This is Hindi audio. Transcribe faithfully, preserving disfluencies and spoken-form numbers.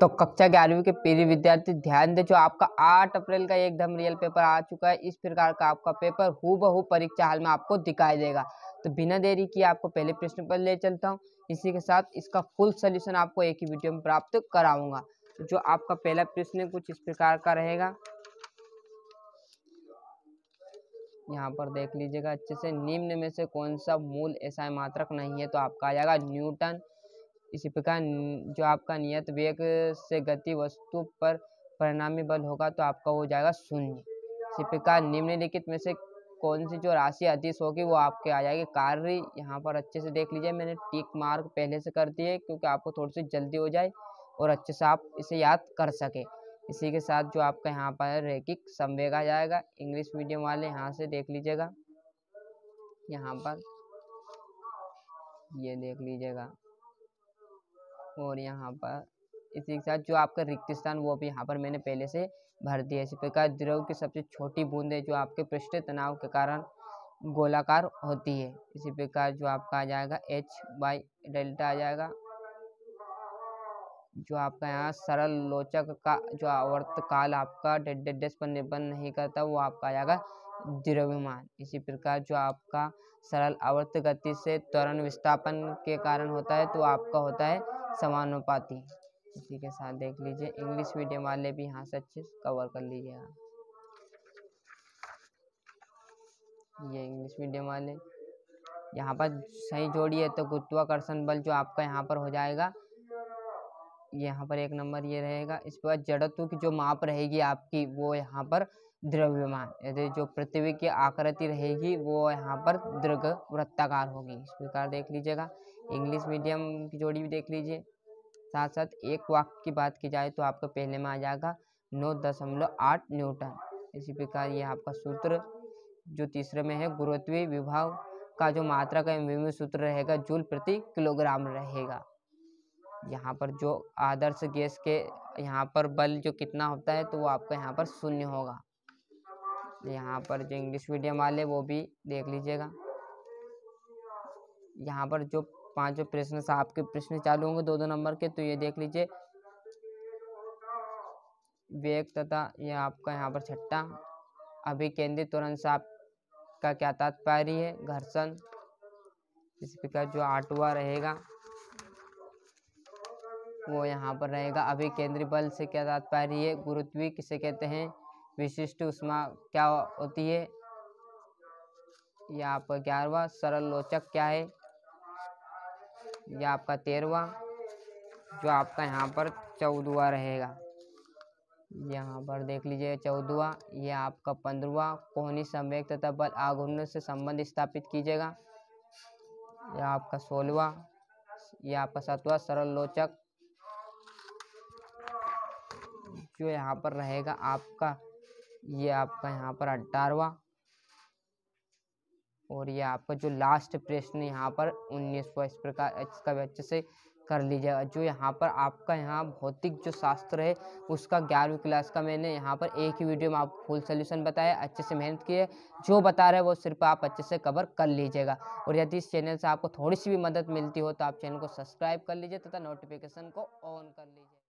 तो कक्षा ग्यारहवीं के प्रिय विद्यार्थी ध्यान दें, जो आपका आठ अप्रैल का एकदम रियल पेपर आ चुका है। इस प्रकार का आपका पेपर हूबहू परीक्षा हाल में आपको दिखाई देगा। तो बिना देरी किए आपको पहले प्रश्न पर ले चलता हूं। इसी के साथ इसका फुल सोल्यूशन आपको एक ही वीडियो में प्राप्त कराऊंगा। तो जो आपका पहला प्रश्न कुछ इस प्रकार का रहेगा, यहाँ पर देख लीजिएगा अच्छे से। निम्न में से कौन सा मूल ऐसा मात्रक नहीं है? तो आपका आ जाएगा न्यूटन। इसी प्रकार जो आपका नियत वेग से गति वस्तु पर परिणामी बल होगा तो आपका हो जाएगा शून्य। इसी प्रकार निम्नलिखित में से कौन सी जो राशि अदिश होगी वो आपके आ जाएगी कार्य। यहाँ पर अच्छे से देख लीजिए, मैंने टिक मार्क पहले से कर दिए क्योंकि आपको थोड़ी सी जल्दी हो जाए और अच्छे से आप इसे याद कर सके। इसी के साथ जो आपका यहाँ पर रैखिक संवेग आ जाएगा। इंग्लिश मीडियम वाले यहाँ से देख लीजिएगा, यहाँ पर ये देख लीजिएगा, और यहाँ पर इसी के साथ जो आपका रिक्त स्थान वो भी यहाँ पर मैंने पहले से भर दिया। इसी प्रकार द्रव की सबसे छोटी बूंद है जो आपके पृष्ठ तनाव के कारण गोलाकार होती है। इसी प्रकार जो आपका आ जाएगा एच बाई डेल्टा आ जाएगा। जो आपका यहाँ सरल लोचक का जो आवर्त काल आपका डेड डेड पर निर्भर नहीं करता वो आपका आ जाएगा द्रव्यमान। इसी प्रकार जो आपका सरल आवर्त गति से त्वरण विस्थापन के कारण होता है तो आपका होता है समानुपाती। इसी के साथ देख लीजिए, इंग्लिश मीडियम वाले भी यहाँ से अच्छे से कवर कर लीजिएगा। ये इंग्लिश मीडियम वाले यहाँ पर सही जोड़ी है तो गुरुत्वाकर्षण बल जो आपका यहाँ पर हो जाएगा, यहाँ पर एक नंबर ये रहेगा। इस पर जड़त्व की जो माप रहेगी आपकी वो यहाँ पर द्रव्यमान, यदि जो पृथ्वी की आकृति रहेगी वो यहाँ पर दीर्घ वृत्ताकार होगी। इस प्रकार देख लीजिएगा। इंग्लिश मीडियम की जोड़ी भी देख लीजिए। साथ साथ एक वाक्य की बात की जाए तो आपका पहले में आ जाएगा नौ दशमलव आठ न्यूटन। इसी प्रकार ये आपका सूत्र जो तीसरे में है गुरुत्वीय विभव का जो मात्रा का एमवीएम सूत्र रहेगा जूल प्रति किलोग्राम रहेगा। यहाँ पर जो आदर्श गैस के यहाँ पर बल जो कितना होता है तो वो आपका यहाँ पर शून्य होगा। यहाँ पर जो इंग्लिश मीडियम वाले वो भी देख लीजिएगा। यहाँ पर जो पांचों प्रश्न से आपके प्रश्न चालू होंगे दो दो नंबर के, तो ये देख लीजिए वेग तथा यह आपका यहाँ पर छठा अभिकेंद्रित त्वरण से आपका क्या तात्पर्य है? घर्षण। इस प्रकार जो आठवां रहेगा वो यहाँ पर रहेगा अभिकेंद्री बल से क्या तात्पर्य है? गुरुत्वीय किसे कहते हैं? विशिष्ट ऊष्मा क्या होती है? यह आपका ग्यारहवां सरल लोचक क्या है? यह आपका तेरहवां जो आपका यहाँ पर चौदहवां रहेगा। यहाँ पर देख लीजिए चौदहवां, यह आपका पंद्रहवां कोहनी संवेग तथा बल आघूर्ण से संबंध स्थापित कीजिएगा। यह आपका सोलहवां, यह आपका सातवां सरल लोचक जो यहाँ पर रहेगा आपका, ये आपका यहाँ पर अठारहवां, और ये आपका जो लास्ट प्रश्न यहाँ पर उन्नीसवां। इस प्रकार इसका भी अच्छे से कर लीजिएगा। जो यहाँ पर आपका यहाँ भौतिक जो शास्त्र है उसका ग्यारहवीं क्लास का मैंने यहाँ पर एक ही वीडियो में आपको फुल सोल्यूशन बताया। अच्छे से मेहनत किए, जो बता रहे हैं वो सिर्फ आप अच्छे से कवर कर लीजिएगा। और यदि इस चैनल से आपको थोड़ी सी भी मदद मिलती हो तो आप चैनल को सब्सक्राइब कर लीजिए तथा नोटिफिकेशन को ऑन कर लीजिए।